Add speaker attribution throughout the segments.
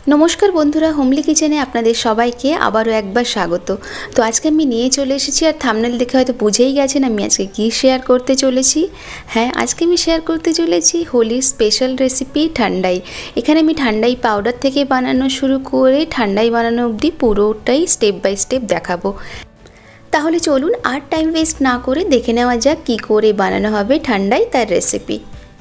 Speaker 1: नमस्कार बंधुरा होमली किचेने आपनादेर सबाइके आबारो एकबार स्वागत। तो आज के आमि निये चले एसेछि आर थाम्बनेल देखे हयतो बुझेई गेछेन आमि आजके कि शेयर करते चलेछि। हाँ, आज के आमि शेयर करते चलेछि होलिर स्पेशल रेसिपि ठांडाई। एखाने आमि ठांडाई पाउडार थेके बानानो शुरू करे ठांडाई बानानो अब्दि पुरोटाई स्टेप बाई स्टेप देखाबो। ताहले चलुन आर टाइम वेस्ट ना करे देखे नेওয়া যাক कि करे बानानो हबे ठांडाई तार रेसिपि।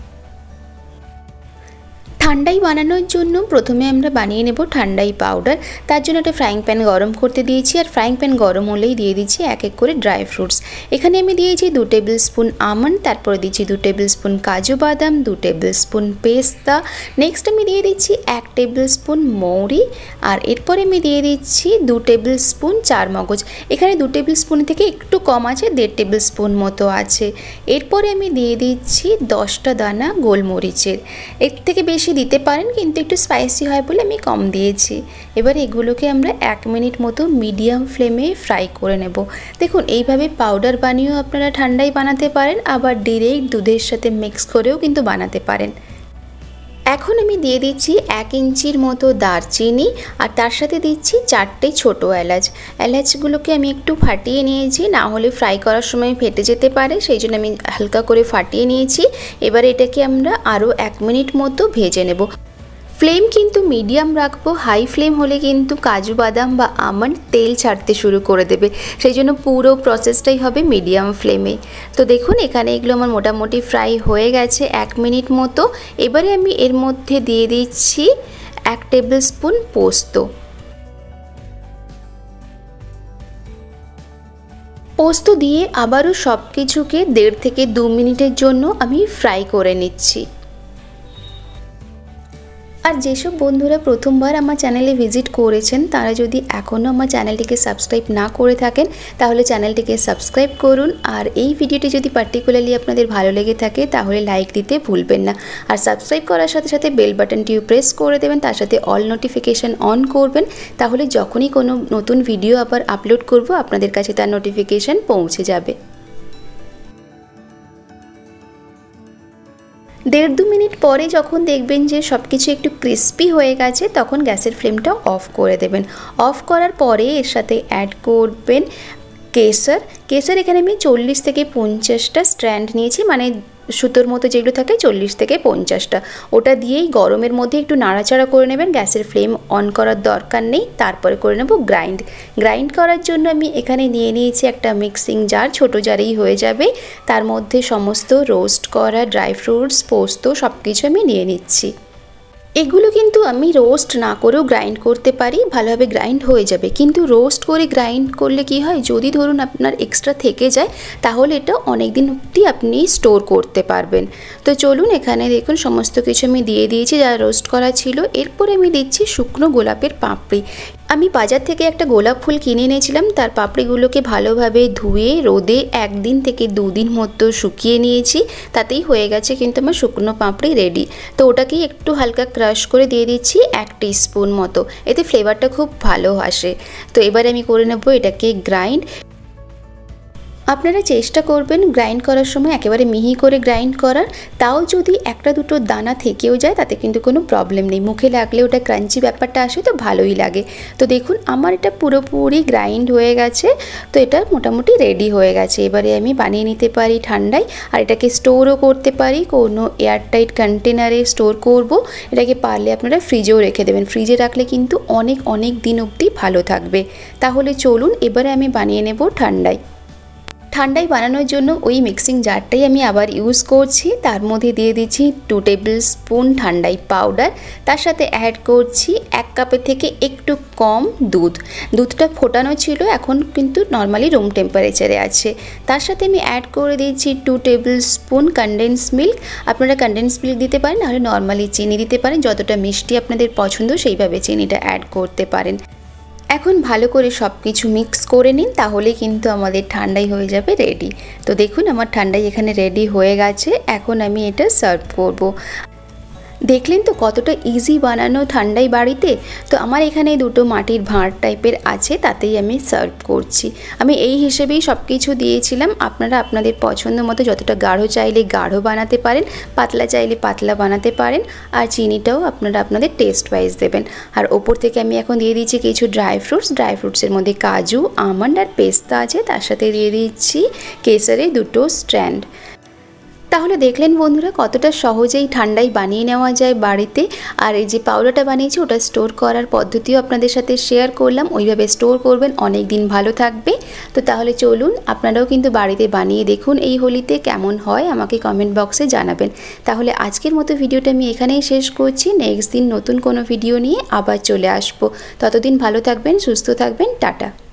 Speaker 1: ঠান্ডাই বানানোর জন্য প্রথমে আমরা বানিয়ে নেব ঠান্ডাই পাউডার। তার জন্য একটা ফ্রাইং প্যান গরম করতে দিয়েছি আর ফ্রাইং প্যান গরম হলেই দিয়ে দিচ্ছি এক এক করে ড্রাই ফ্রুটস। এখানে আমি দিয়েছি 2 টেবিল স্পুন আমন্ড, তারপরে দিচ্ছি 2 টেবিল স্পুন কাজু বাদাম, 2 টেবিল স্পুন পেস্তা, নেক্সট আমি দিয়ে দিচ্ছি 1 টেবিল স্পুন মৌরি আর এরপরে আমি দিয়ে দিচ্ছি 2 টেবিল স্পুন চারমগজ। এখানে 2 টেবিল স্পুন থেকে একটু কম আছে, 1.5 টেবিল স্পুন মতো আছে। এরপরে আমি দিয়ে দিচ্ছি 10টা দানা গোলমরিচের, এর থেকে বেশি দিতে পারেন কিন্তু একটু স্পাইসি হয় বলে আমি কম দিয়েছি। এবার এগুলোকে আমরা 1 মিনিট মতো মিডিয়াম ফ্লেমে ফ্রাই করে নেব। দেখুন এইভাবে পাউডার বানিয়েও আপনারা ঠান্ডাই বানাতে পারেন, আবার ডিরেক্ট দুধের সাথে মিক্স করেও কিন্তু বানাতে পারেন। এখন আমি দিয়ে দিচ্ছি 1 ইঞ্চির মতো দারচিনি আর তার সাথে দিচ্ছি 4টে ছোটো এলাচ। এলাচগুলোকে আমি একটু ফাটিয়ে নিয়েছি, না হলে ফ্রাই করার সময় ফেটে যেতে পারে, সেই জন্য আমি হালকা করে ফাটিয়ে নিয়েছি। এবার এটাকে আমরা আরও 1 মিনিট মতো ভেজে নেব। ফ্লেম কিন্তু মিডিয়াম রাখবো, হাই ফ্লেম হলে কিন্তু কাজু বাদাম বা আমন্ড তেল ছাড়তে শুরু করে দেবে, সেই জন্য পুরো প্রসেসটাই হবে মিডিয়াম ফ্লেমে। তো দেখুন এখানে এগুলো আমার মোটামুটি ফ্রাই হয়ে গেছে 1 মিনিট মতো। এবারে আমি এর মধ্যে দিয়ে দিচ্ছি 1 টেবিল স্পুন পোস্ত। পোস্ত দিয়ে আবারও সব কিছুকে 1.5 থেকে 2 মিনিটের জন্য আমি ফ্রাই করে নিচ্ছি। আর যেসব বন্ধুরা প্রথমবার আমার চ্যানেলে ভিজিট করেছেন তারা যদি এখনও আমার চ্যানেলটিকে সাবস্ক্রাইব না করে থাকেন তাহলে চ্যানেলটিকে সাবস্ক্রাইব করুন। আর এই ভিডিওটি যদি পার্টিকুলারলি আপনাদের ভালো লেগে থাকে তাহলে লাইক দিতে ভুলবেন না। আর সাবস্ক্রাইব করার সাথে সাথে বেল বাটনটিও প্রেস করে দেবেন, তার সাথে অল নোটিফিকেশান অন করবেন, তাহলে যখনই কোনো নতুন ভিডিও আবার আপলোড করব আপনাদের কাছে তার নোটিফিকেশান পৌঁছে যাবে। 1.5-2 মিনিট পরে যখন দেখবেন যে সব কিছু একটু ক্রিস্পি হয়ে গেছে তখন গ্যাসের ফ্লেমটা অফ করে দেবেন। অফ করার পরে এর সাথে অ্যাড করবেন কেশর। কেশর এখানে আমি 40 থেকে 50টা স্ট্র্যান্ড নিয়েছি, মানে সুতোর মতো যেগুলো থাকে 40 থেকে 50টা। ওটা দিয়েই গরমের মধ্যে একটু নাড়াচাড়া করে নেবেন, গ্যাসের ফ্লেম অন করার দরকার নেই। তারপরে করে নেব গ্রাইন্ড করার জন্য আমি এখানে নিয়ে নিয়েছি একটা মিক্সিং জার, ছোটো জারেই হয়ে যাবে। তার মধ্যে সমস্ত রোস্ট করা ড্রাই ফ্রুটস পোস্ত সব কিছু আমি নিয়ে নিচ্ছি। এগুলো কিন্তু আমি রোস্ট না করেও গ্রাইন্ড করতে পারি, ভালোভাবে গ্রাইন্ড হয়ে যাবে। কিন্তু রোস্ট করে গ্রাইন্ড করলে কি হয়, যদি ধরুন আপনার এক্সট্রা থেকে যায় তাহলে এটা অনেক দিন অবধি আপনি স্টোর করতে পারবেন। তো চলুন এখানে দেখুন সমস্ত কিছু আমি দিয়ে দিয়েছি যা রোস্ট করা ছিল। এরপরে আমি দিচ্ছি শুকনো গোলাপের পাপড়ি। আমি বাজার থেকে একটা গোলাপ ফুল কিনে এনেছিলাম, তার পাপড়িগুলোকে ভালোভাবে ধুয়ে রোদে 1 দিন থেকে 2 দিন মতো শুকিয়ে নিয়েছি, তাতেই হয়ে গেছে কিন্তু আমার শুকনো পাপড়ি রেডি। তো ওটাকেই একটু হালকা ক্রাশ করে দিয়ে দিচ্ছি 1 টিস্পুন মতো, এতে ফ্লেভারটা খুব ভালো আসে। তো এবারে আমি করে নেব এটাকে গ্রাইন্ড। আপনারা চেষ্টা করবেন গ্রাইন্ড করার সময় একেবারে মিহি করে গ্রাইন্ড করার, তাও যদি 1-2টো দানা থেকেও যায় তাতে কিন্তু কোনো প্রবলেম নেই, মুখে লাগলে ওটা ক্রাঞ্চি ব্যাপারটা আসে তো ভালোই লাগে। তো দেখুন আমার এটা পুরোপুরি গ্রাইন্ড হয়ে গেছে, তো এটা মোটামুটি রেডি হয়ে গেছে। এবারে আমি বানিয়ে নিতে পারি ঠান্ডায়, আর এটাকে স্টোরও করতে পারি, কোনো এয়ারটাইট কন্টেনারে স্টোর করব। এটাকে পারলে আপনারা ফ্রিজেও রেখে দেবেন, ফ্রিজে রাখলে কিন্তু অনেক দিন অবধি ভালো থাকবে। তাহলে চলুন এবারে আমি বানিয়ে নেব ঠান্ডাই বানানোর জন্য ওই মিক্সিং জারটাই আমি আবার ইউজ করছি। তার মধ্যে দিয়ে দিচ্ছি 2 টেবিল স্পুন ঠান্ডাই পাউডার, তার সাথে অ্যাড করছি 1 কাপের থেকে একটু কম দুধটা ফোটানো ছিল, এখন কিন্তু নর্মালি রুম টেম্পারেচারে আছে। তার সাথে আমি অ্যাড করে দিচ্ছি 2 টেবিল স্পুন কনডেন্স মিল্ক। আপনারা কনডেন্স মিল্ক দিতে পারেন, নাহলে নর্মালি চিনি দিতে পারেন, যতটা মিষ্টি আপনাদের পছন্দ সেইভাবে চিনিটা অ্যাড করতে পারেন। এখন ভালো করে সব কিছু মিক্স করে নিন, তাহলে কিন্তু আমাদের ঠান্ডাই হয়ে যাবে রেডি। তো দেখুন আমার ঠান্ডাই এখানে রেডি হয়ে গেছে, এখন আমি এটা সার্ভ করব। দেখলেন তো কতটা ইজি বানানো ঠান্ডাই বাড়িতে। তো আমার এখানে দুটো মাটির ভাঁড় টাইপের আছে, তাতেই আমি সার্ভ করছি। আমি এই হিসেবেই সব কিছু দিয়েছিলাম। আপনারা আপনাদের পছন্দ মতো যতটা গাঢ় চাইলে গাঢ় বানাতে পারেন, পাতলা চাইলে পাতলা বানাতে পারেন, আর চিনিটাও আপনারা আপনাদের টেস্ট ওয়াইজ দেবেন। আর ওপর থেকে আমি এখন দিয়ে দিচ্ছি কিছু ড্রাই ফ্রুটসের মধ্যে কাজু, আমন্ড আর পেস্তা আছে, তার সাথে দিয়ে দিচ্ছি কেসারের দুটো স্ট্র্যান্ড। তাহলে দেখলেন বন্ধুরা কতটা সহজেই ঠান্ডাই বানিয়ে নেওয়া যায় বাড়িতে। আর এই যে পাউডারটা বানিয়েছি ওটা স্টোর করার পদ্ধতিও আপনাদের সাথে শেয়ার করলাম। ওইভাবে স্টোর করবেন, অনেক দিন ভালো থাকবে। তো তাহলে চলুন আপনারাও কিন্তু বাড়িতে বানিয়ে দেখুন এই হোলিতে কেমন হয়, আমাকে কমেন্ট বক্সে জানাবেন। তাহলে আজকের মতো ভিডিওটা আমি এখানেই শেষ করছি। নেক্সট দিন নতুন কোনো ভিডিও নিয়ে আবার চলে আসবো। ততদিন ভালো থাকবেন, সুস্থ থাকবেন, টাটা।